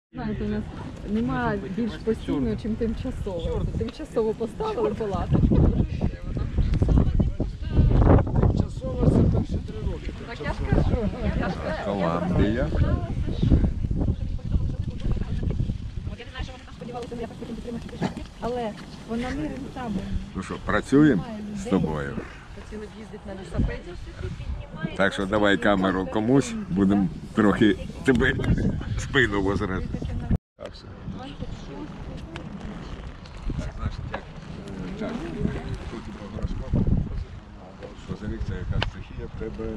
Знаєте, у нас немає більш постійного, ніж тимчасово. Тимчасово поставили палаточку. Тимчасово це перші 3 роки. Так я ж кажу. Колумбія. Але вона не рентабельна. Ну що, працюємо з тобою? Хотіли б їздити на велосипеді. Так що давай камеру комусь, будемо трохи тебе спину возрати. Так, значить, як час тут і гороскоп, що за рік це яка стихія в тебе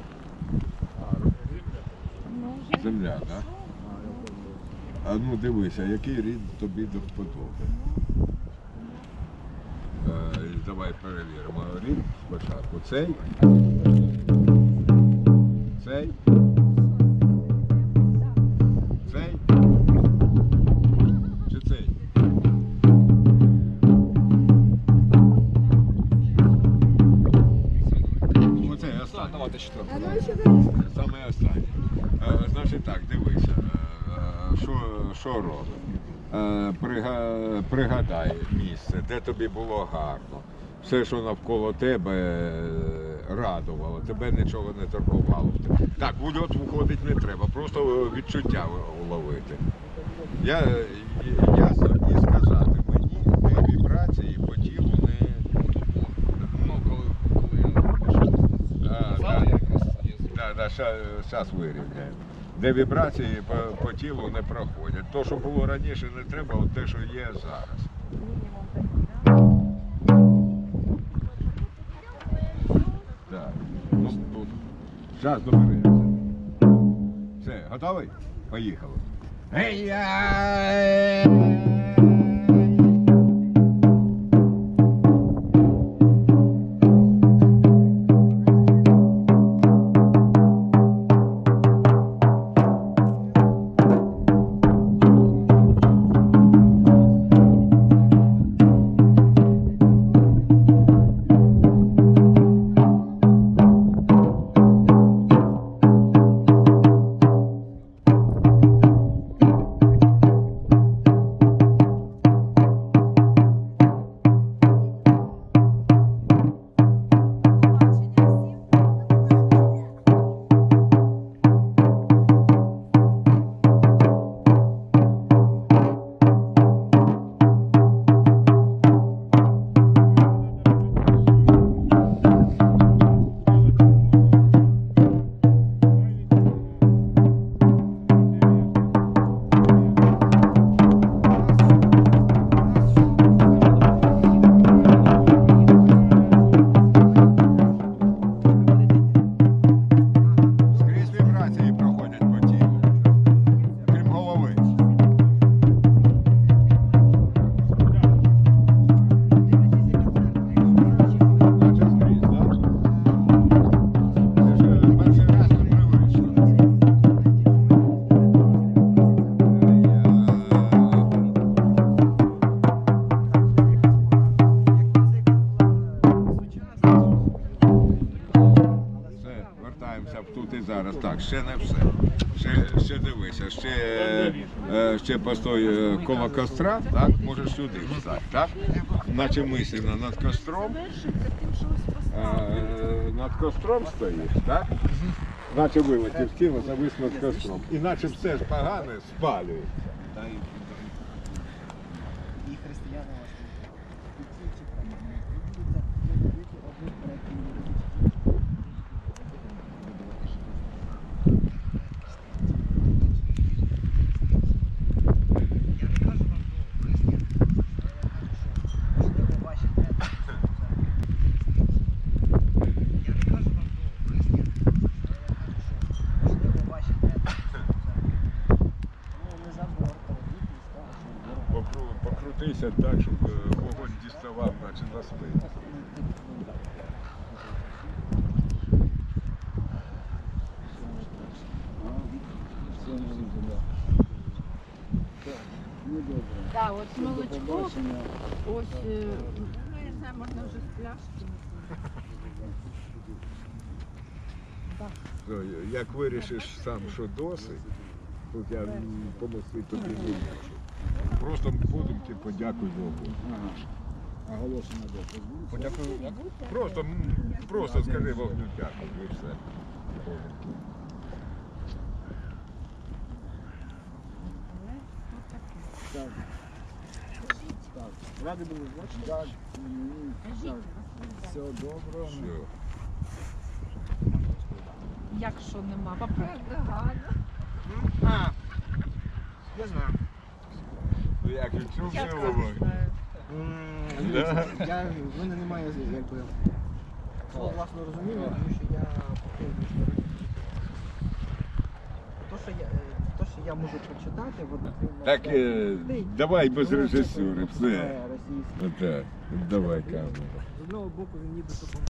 земля, так? А ну дивися, який рід тобі до вподоби. Давай перевіримо рід спочатку. Цей. Цей. Цей. Чи цей? Оцей останній. Давайте 4. Саме останнє. Значить так, дивися, що робить. Пригадай місце, де тобі було гарно. Все, що навколо тебе радувало, тебе нічого не турбувало. Так, в ульот виходить не треба, просто відчуття уловити. Я і сказати мені, де вібрації по тілу не... Ну, коли я Зараз вирівняємо. Де вібрації по тілу не проходять. То, що було раніше, не треба, от те, що є зараз. Так. Ну, тут. Зараз доберемося. Все, готовий? Поїхали. Тут і зараз. Так, ще не все. Ще дивися, ще постой коло костра, так, можеш сюди встати, так? Наче мислено над костром стоїш, так? Наче вилетів тіло, завис над костром. Іначе все ж погане спалює. Покрутися так, щоб вогонь діставав, наче на спину. Так, от молочко, ось, ну я не знаю, можна вже з пляшки. Як вирішиш сам, що досить, Тут я помогти тобі не хочу. Просто ходимо, ти подякуй Богу. Ага. Оголошення де? Подякую. Просто скажи Вогню дякую і все. Так. Так. Раді були бачити? Так. Так. Все добре. Все. Як що нема? Папа. Я знаю. Ну як же чув Як цього це Вогню? знаю? В мене немає якби свого власного розуміння, тому що я то, що я можу прочитати, Так давай без режисури, все. російське. Отак. Давай камеру. З одного боку він ніби допомагає.